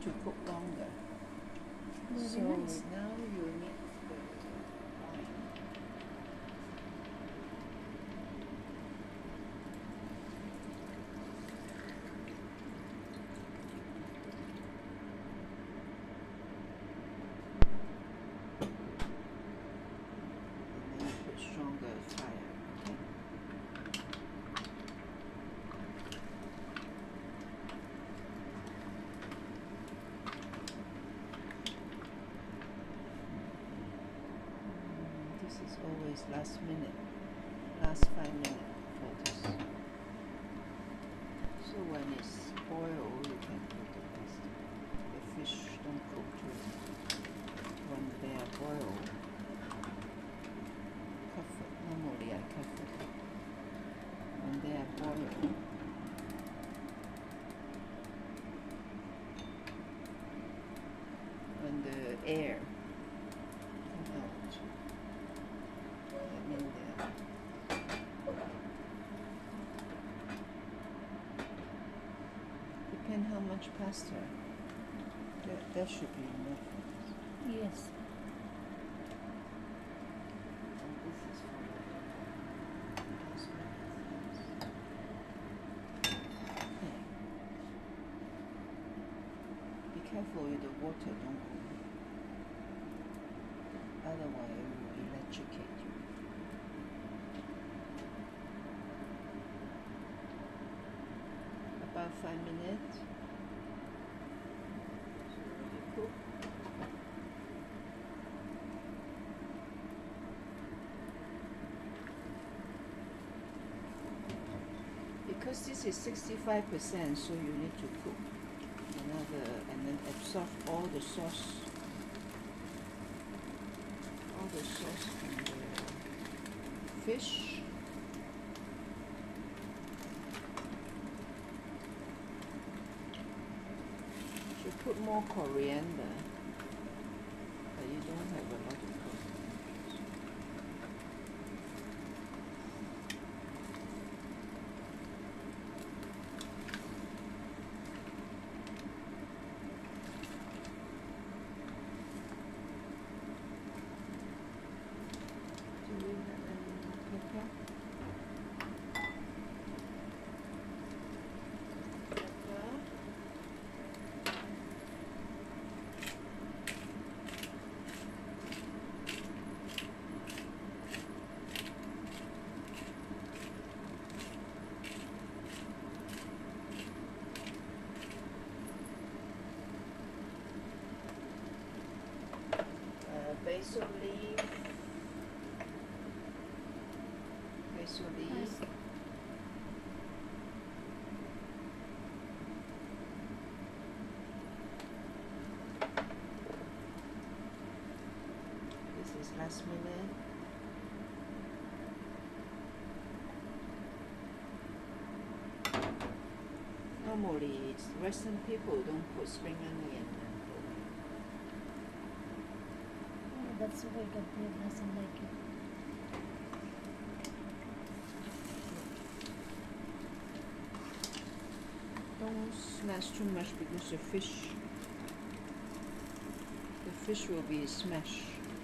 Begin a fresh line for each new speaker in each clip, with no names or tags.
to cook longer.
Very
So
nice.
now you need the wine. And then you put stronger fire, okay? This is always last 5 minutes for this. So when it's boiled, you can put the pasta. The fish don't cook too. When they are boiled, cover. Normally I cover. When they are boiled, when the air come out, that means they are depend how much pasta. That should be enough.
Yes.
And this is for the husband. Okay. Be careful with the water, don't go. Otherwise it will electrocute you. About 5 minutes. So you cook. Because this is 65%, so you need to cook another and then absorb all the sauce from the fish. Should put more coriander, but you don't have a lot of coriander. Do we have any pepper? Pepper. Basil leaf. Basil leaf.
Nice.
This is last minute. Normally, Western people don't put spring onion.
Oh, that's why Gabriel doesn't like it.
Don't smash too much because the fish will be smashed.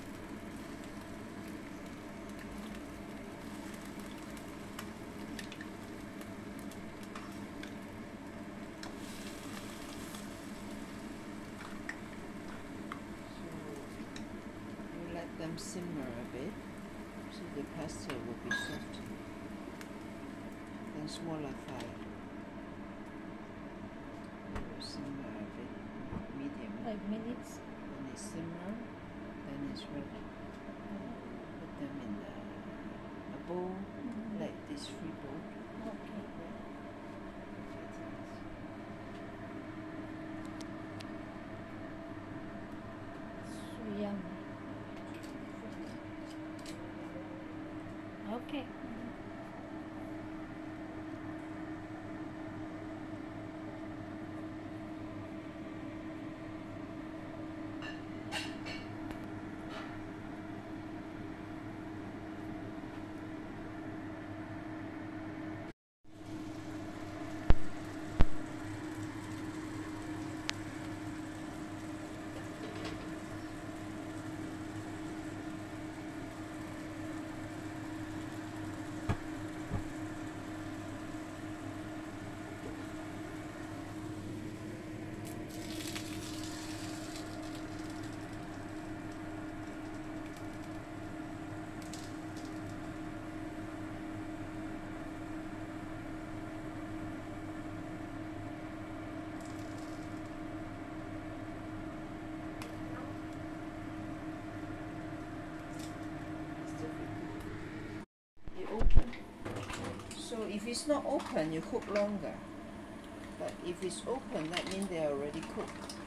So you let them simmer a bit so the pasta will be soft. Then smaller fire. It will simmer a bit, medium.
5 minutes.
When they simmer, then it's ready. Put them in a bowl, like this free bowl.
Okay. So yummy. Okay.
it's not open, you cook longer. But if it's open, that means they are already cooked.